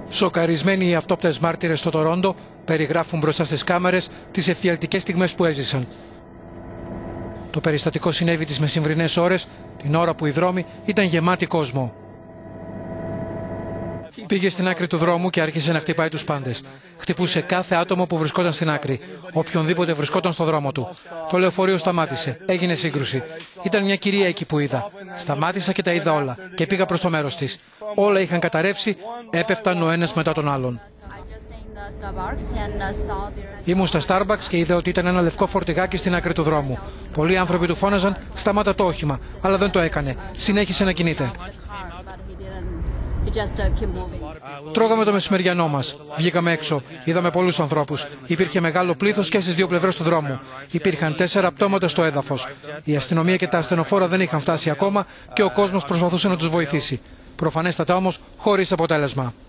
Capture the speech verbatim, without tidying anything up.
Σοκαρισμένοι οι αυτόπτες μάρτυρες στο Τορόντο περιγράφουν μπροστά στις κάμερες τις εφιαλτικές στιγμές που έζησαν. Το περιστατικό συνέβη τις μεσημβρινές ώρες, την ώρα που οι δρόμοι ήταν γεμάτοι κόσμο. Πήγε στην άκρη του δρόμου και άρχισε να χτυπάει τους πάντες. Χτυπούσε κάθε άτομο που βρισκόταν στην άκρη, οποιονδήποτε βρισκόταν στο δρόμο του. Το λεωφορείο σταμάτησε, έγινε σύγκρουση. Ήταν μια κυρία εκεί που είδα. Σταμάτησα και τα είδα όλα και πήγα προς το μέρος της. Όλα είχαν καταρρεύσει, έπεφταν ο ένας μετά τον άλλον. Ήμουν στα Starbucks και είδα ότι ήταν ένα λευκό φορτηγάκι στην άκρη του δρόμου. Πολλοί άνθρωποι του φώναζαν «Σταμάτα το όχημα», αλλά δεν το έκανε. Συνέχισε να κινείται. Τρώγαμε το μεσημεριανό μας. Βγήκαμε έξω. Είδαμε πολλούς ανθρώπους. Υπήρχε μεγάλο πλήθος και στις δύο πλευρές του δρόμου. Υπήρχαν τέσσερα πτώματα στο έδαφος. Η αστυνομία και τα ασθενοφόρα δεν είχαν φτάσει ακόμα και ο κόσμος προσπαθούσε να τους βοηθήσει. Προφανέστατα όμως χωρίς αποτέλεσμα.